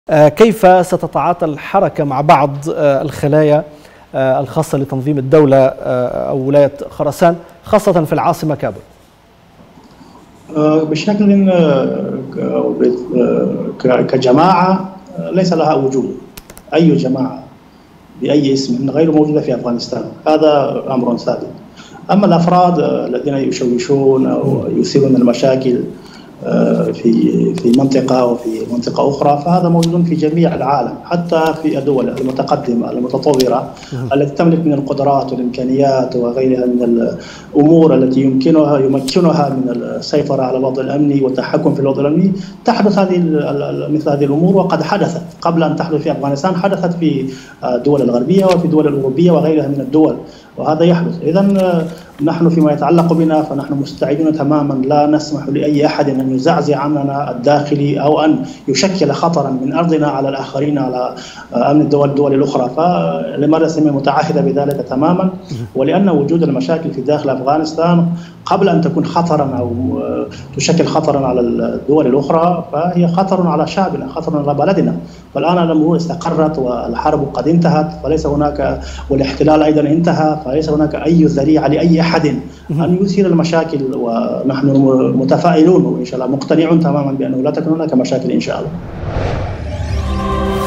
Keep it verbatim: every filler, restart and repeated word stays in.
كيف ستتعاطى الحركة مع بعض الخلايا الخاصة لتنظيم الدولة أو ولاية خراسان خاصة في العاصمة كابول؟ بشكل كجماعة ليس لها وجود. أي جماعة بأي اسم غير موجودة في أفغانستان، هذا أمر ثابت. أما الأفراد الذين يشوشون أو يثيرون المشاكل في في منطقة أو في منطقة أخرى فهذا موجود في جميع العالم، حتى في الدول المتقدمة المتطورة التي تملك من القدرات والإمكانيات وغيرها من الأمور التي يمكنها يمكنها من السيطرة على الوضع الأمني والتحكم في الوضع الأمني. تحدث هذه مثل هذه الأمور، وقد حدثت قبل أن تحدث في أفغانستان، حدثت في الدول الغربية وفي الدول الأوروبية وغيرها من الدول، وهذا يحدث. إذن نحن فيما يتعلق بنا فنحن مستعدون تماما، لا نسمح لأي أحد أن يزعزع أمننا الداخلي أو أن يشكل خطرا من أرضنا على الآخرين، على أمن الدول الدول الأخرى. فالإمارة الإسلامية متعهدة بذلك تماما، ولأن وجود المشاكل في داخل أفغانستان قبل أن تكون خطرا أو تشكل خطرا على الدول الأخرى فهي خطر على شعبنا، خطر على بلدنا. فالآن الأمور استقرت والحرب قد انتهت، فليس هناك، والاحتلال أيضا انتهى، فليس هناك أي ذريعة لأي أحد أن يثير المشاكل، ونحن متفائلون وإن شاء الله مقتنعون تماما بأنه لا تكون هناك مشاكل إن شاء الله.